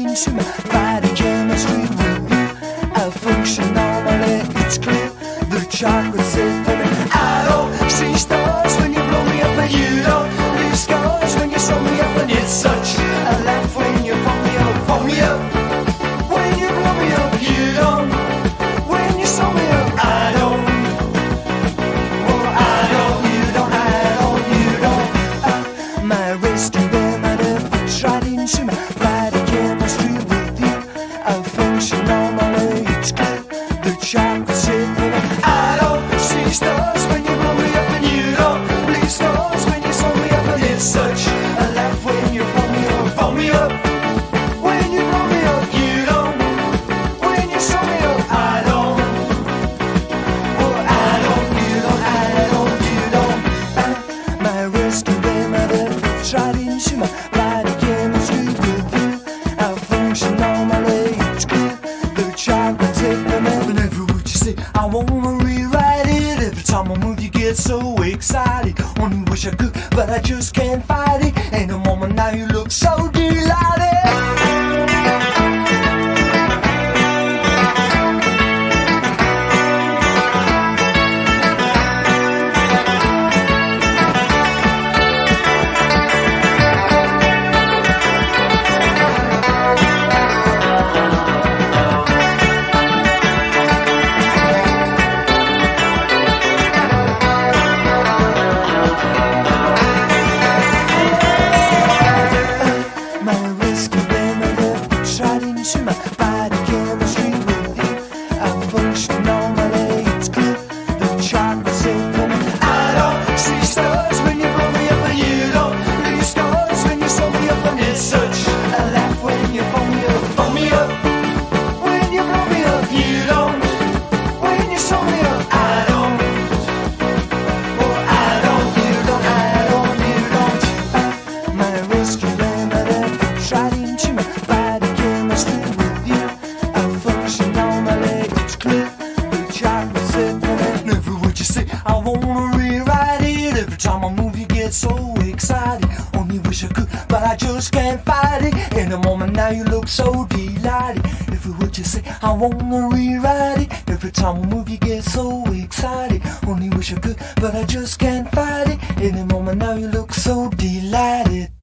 into my body chemistry with you. I function normally, it's clear. The chocolate's it for me. I don't see stars when you blow me up, and you don't leave scars when you sew me up, and it's such a laugh when you pull me up, pull me up. When you blow me up, you don't. When you sew me up, I don't. Well, I don't, you don't, I don't, you don't. My rescue remedy fits right into my body chemistry with you. I function normally, it's clear. The chocolate's it for me. I don't see stars when you blow me up, and you don't bleed stars when you sew me up, and it's such a laugh when you pull me up, pull me up. When you blow me up, you don't. When you sew me up, I don't. Well, I don't, you don't, I don't, you don't. My rescue remedy fits right into my body chemistry with you. I function normally, it's clear. The chocolate's it for me. Whenever would you say I wanna rewrite it? Every time I move, you get so excited. Only wish I could, but I just can't fight it. In a moment now, you look so delighted. Into my body chemistry with you. I function normally, it's clear. The chocolate's it for me. I don't see stars when you blow me up, and you don't leave scars when you sew me up, and it's such a laugh when you pull me up, pull me up. When you blow me up, you don't. When you sew me up, I don't. Well, I don't, you don't, I don't, you don't. My rescue remedy fits right into my body chemistry with you. I function normally, it's clear. The chocolate's it for me. Never would you say I wanna rewrite it. Every time I move, you get so excited. Only wish I could, but I just can't fight it. In a moment now, you look so delighted. Every word you say, I wanna rewrite it. Every time I move, you get so excited. Only wish I could, but I just can't fight it. In a moment now, you look so delighted.